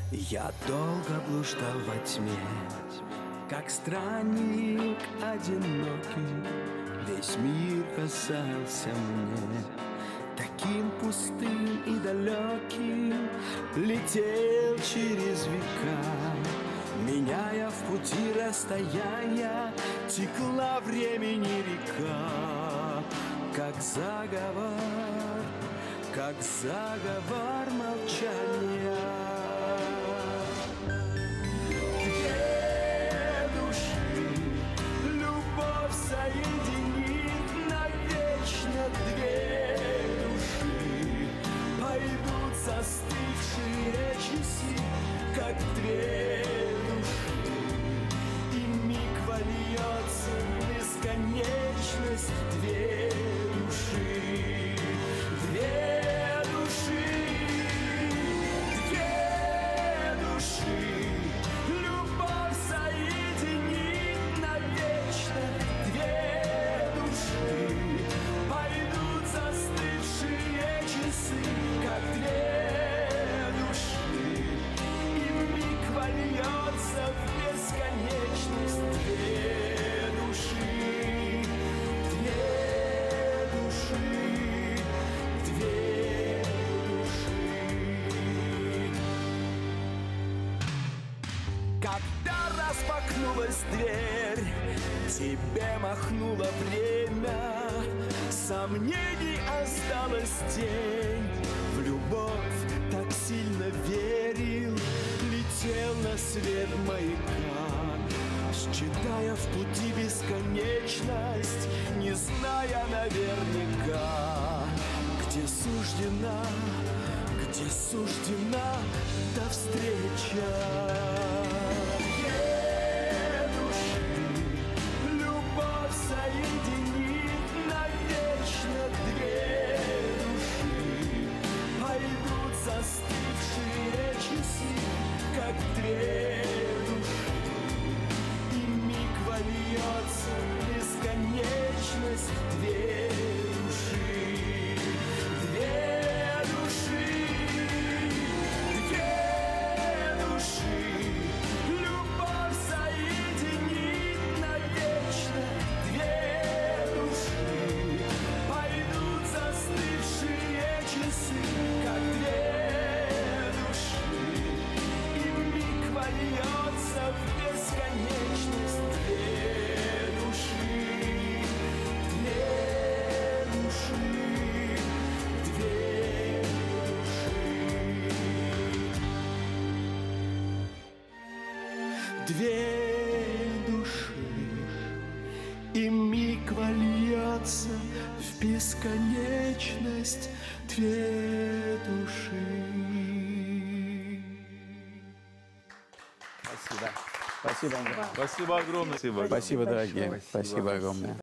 Я долго блуждал во тьме, как странник одинокий. Весь мир казался мне таким пустым и далеким. Летел через века, меняя в пути расстояния. Текла времени река, как заговор молчания. Две души любовь соединит навечно. Две души пойдут застывшие часы, как две души, и миг вольется в бесконечность. Две души, две души, две души, любовь соединит навечно. Две души пойдут застывшие часы, как две души, и миг вольется в бесконечность. Две души, две души, две души. Когда распахнулась дверь, тебе махнуло время, сомнений осталась тень. В любовь так сильно верил, летел на свет маяка, считая в пути бесконечность, не зная наверняка, где суждена та встреча. Две души любовь соединит навечно. Две души пойдут застывшие часы, как две души, и миг вольется в бесконечность. Две души, две души, две души, любовь соединит навечно. Две души пойдут застывшие часы, как две души, и миг вольется в бесконечность. Две души, две души, две души, две души, и миг вольется в бесконечность. Две души. Спасибо. Спасибо огромное. Спасибо, дорогие. Спасибо огромное.